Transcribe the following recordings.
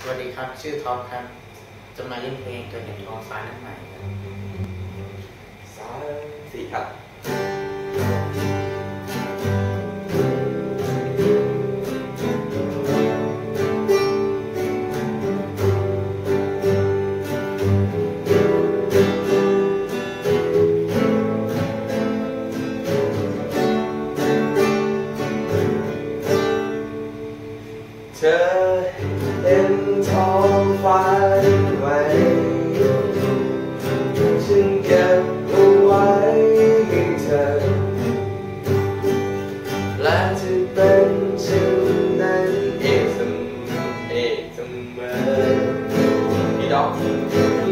สวัสดีครับชื่อท็อปครับจะมาเล่นเพลงเกิดเห็นท้องฟ้านั้นใหม่ครับ 3 4ครับเธอเห็นท้องฟ้าไหมฉันเก็บเอาไว้ให้เธอและจะเป็นเช่นนั้นอีกเสมออีกรอบหนึ่ง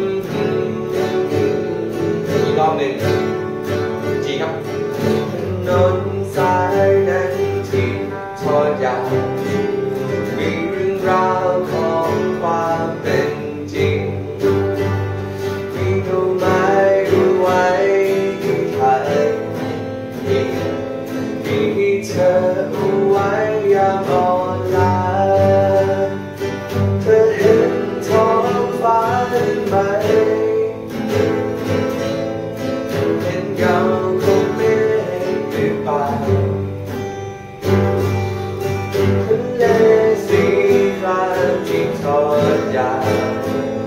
จีครับถนนสายนั้นที่ทอดยาวมีเรื่องราวของความเป็นจริงมีดอกไม้เอาไว้ที่ไทยมีเธอเอาไว้ยามอ่อนล้าเธอเห็นท้องฟ้าไหมเห็นเงาของเมฆหรือเปล่าทะเลสีครามที่ทอดยาว